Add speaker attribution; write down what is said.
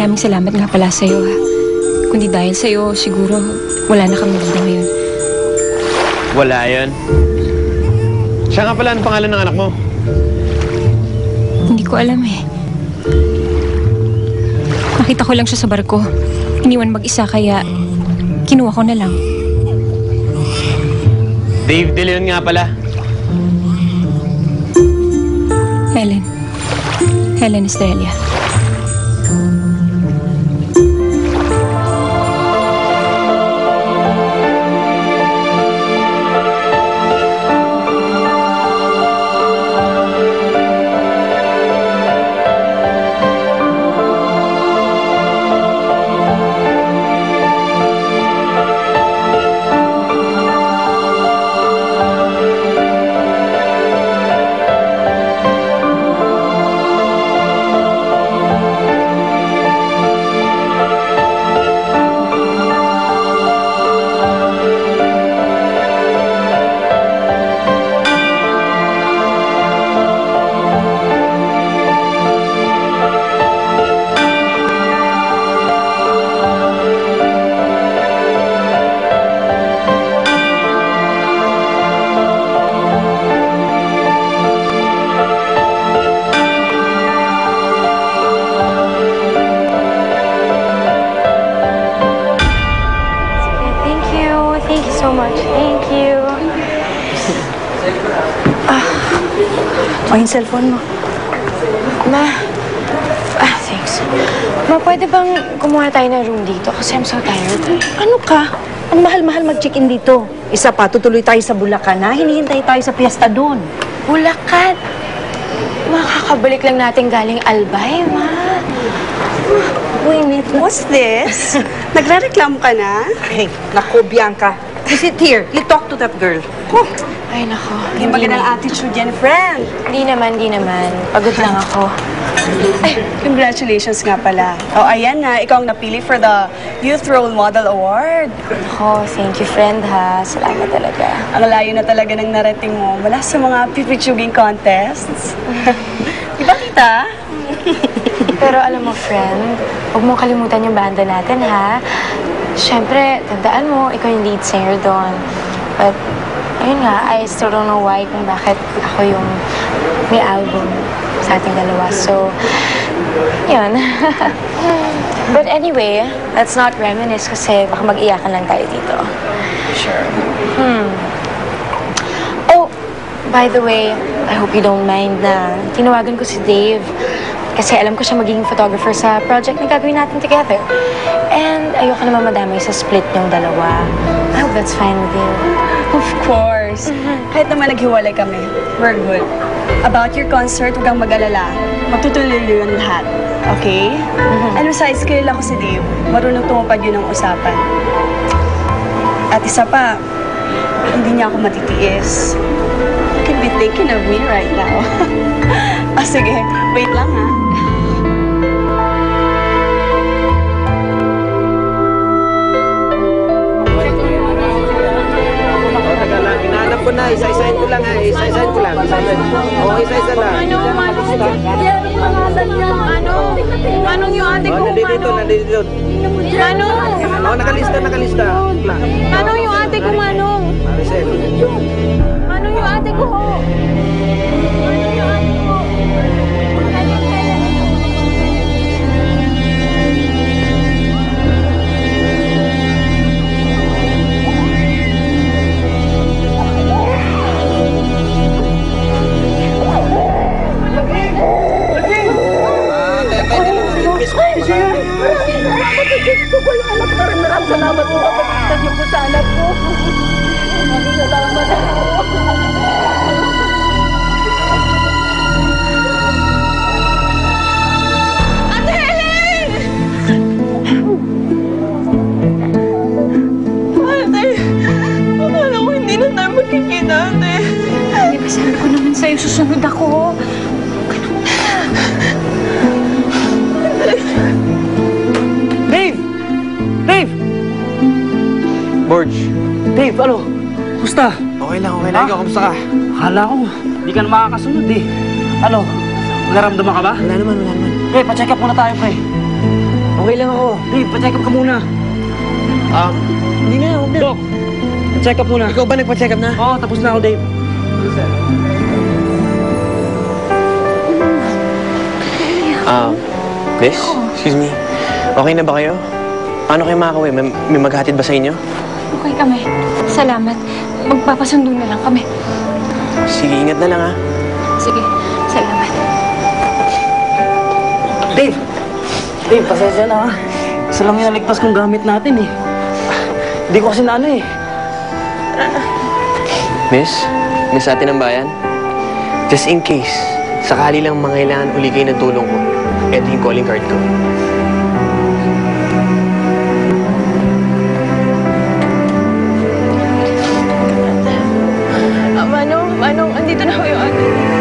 Speaker 1: maraming salamat nga pala sa'yo, ha. Kundi dahil sa'yo, siguro wala na kami dito ngayon.
Speaker 2: Wala yan. Siya nga pala, ang pangalan ng anak mo?
Speaker 1: Hindi ko alam eh. Nakita ko lang siya sa barko. Iniwan mag-isa kaya kinuha ko na lang.
Speaker 2: Dave De Leon nga pala.
Speaker 1: Helen. Helen Estrella.
Speaker 3: O, yung cellphone mo.
Speaker 4: Thanks. Ma, pwede bang kumuha tayo ng room dito? Kasi I'm so tired.
Speaker 3: Ano ka? Ang mahal-mahal mag-check-in dito. Isa pa, tutuloy tayo sa Bulacan, ha? Hinihintay tayo sa piyesta doon.
Speaker 4: Bulacan? Makakabalik lang natin galing Albay, ma.
Speaker 3: Wait, what's this?
Speaker 5: Nagre-reklamo ka na?
Speaker 3: Hey, naku, Bianca. Is it here? You talk to that girl. Oh,
Speaker 4: Ay, nako.
Speaker 5: Yung magandang attitude yan, friend.
Speaker 4: Di naman. Pagod lang ako.
Speaker 5: Ay, congratulations nga pala. O, ayan na, ikaw ang napili for the Youth Role Model Award.
Speaker 4: Ako, thank you, friend, ha. Salamat talaga.
Speaker 5: Ang layo na talaga ng narating mo mula sa mga pipitsuging contests. Di ba, tita?
Speaker 4: Pero alam mo, friend, huwag mong kalimutan yung banda natin, ha? Siyempre, tandaan mo, ikaw yung lead singer doon. But, ayun nga, I still don't know why kung bakit ako yung may album sa ating dalawa. So, yun. But anyway, let's not reminisce kasi baka mag-iyakan lang tayo dito.
Speaker 5: Sure.
Speaker 4: Oh, by the way, I hope you don't mind na tinawagan ko si Dave. Kasi alam ko siya magiging photographer sa project na gagawin natin together. And ayoko naman madamay sa split niyong dalawa. I hope that's fine with you.
Speaker 5: Of course. Kahit naman naghiwalay kami, we're good. About your concert, huwag kang mag-alala. Magtutuloy yun lahat. Okay? Ano sa skill ako si Dave, marunong tumupad yun ang usapan. At isa pa, hindi niya ako matitiis. You can be thinking of me right now. Sige, wait lang ha.
Speaker 6: Hinahanap ko na, isa-isahin ko lang ha, isa-isahin ko lang. Oo, isa-isa lang.
Speaker 4: Manong yung ate ko,
Speaker 6: Nandito.
Speaker 4: Manong!
Speaker 6: Oo, nakalista.
Speaker 4: Manong yung ate ko, Manong!
Speaker 6: Maricel.
Speaker 4: Manong yung ate ko, ho! Manong yung ate ko!
Speaker 3: salamat po. Kapagkitan niyo po sa anak ko. Salamat po.
Speaker 4: Magkikita, ate.
Speaker 1: Di ba sabi ko naman sa'yo, susunod ako.
Speaker 6: Dave! Dave!
Speaker 2: Borge.
Speaker 6: Dave, ano? Kumusta?
Speaker 2: Okay lang. Ikaw, kamusta ka?
Speaker 6: Akala ko, hindi ka na makakasunod eh. Ano? Naramdaman ka ba?
Speaker 2: Wala naman.
Speaker 6: Pre, pa-check up muna tayo, pre. Okay lang ako.
Speaker 7: Dave, pa-check up ka muna.
Speaker 6: Hindi na, huwag na.
Speaker 7: Doc, check up muna.
Speaker 6: Ikaw ba nagpa-check up na?
Speaker 7: Oo, tapos na ako, Dave.
Speaker 2: Miss? Excuse me. Okay na ba kayo? Paano kayo makakauwi? May maghatid ba sa inyo?
Speaker 1: Okay kami. Salamat. Magpapasundo na lang kami.
Speaker 2: Sige, ingat na lang ha.
Speaker 1: Sige, salamat.
Speaker 7: Dave! Dave, pasensya na ha. Isa lang yung naligtas kong gamit natin eh. Hindi ko kasi naano eh.
Speaker 2: Miss atin ng bayan? Just in case, sakali lang mangailangan uli kayo ng tulong ko, eto yung calling card ko.
Speaker 1: Manong, andito na ho yung ano.